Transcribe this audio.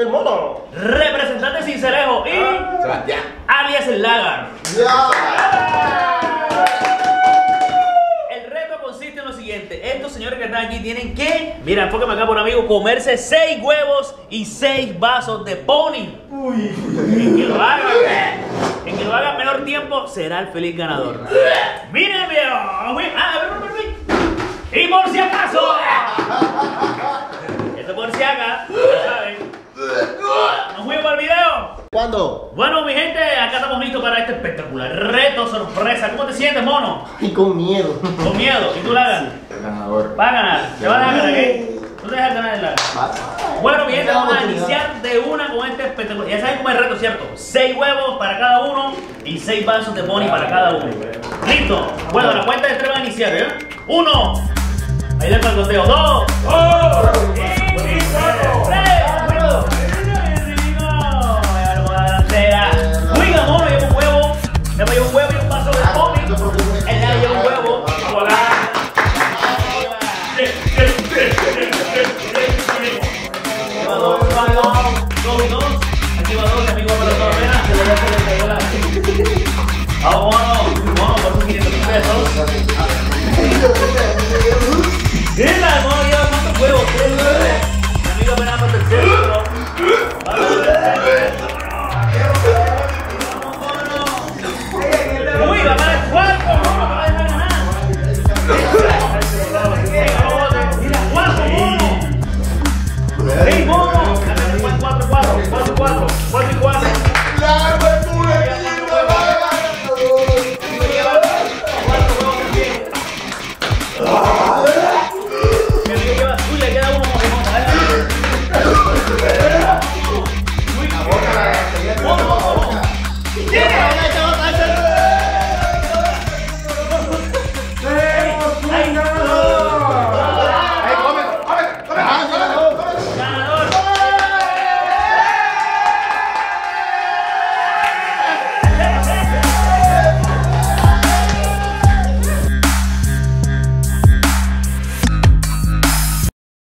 El mono. Representante Cincelejo y Sebastián. alias el Lagar. El reto consiste en lo siguiente. Estos señores que están aquí tienen que, mira, enfócame acá por amigo, comerse 6 huevos y 6 vasos de pony. Uy. En que lo haga, en que lo haga menor tiempo será el feliz ganador. Miren, viejo. Y por si acaso, esto por si acaso, ya saben. Nos fuimos para el video. ¿Cuándo? Bueno, mi gente, acá estamos listos para este espectacular reto sorpresa. ¿Cómo te sientes, mono? Y con miedo. Con miedo. ¿Y tú, Lagar? El ganador. Va a ganar. ¿Te vas a dejar ganar qué? ¿Tú te dejas ganar el Lagar? Bueno, mi gente, vamos a iniciar de una con este espectacular. Ya saben cómo es el reto, ¿cierto? 6 huevos para cada uno y 6 vasos de pony para cada uno. ¿Listo? Bueno, la cuenta de 3 va a iniciar, ¿eh? 1. Ahí le el conteo. 2.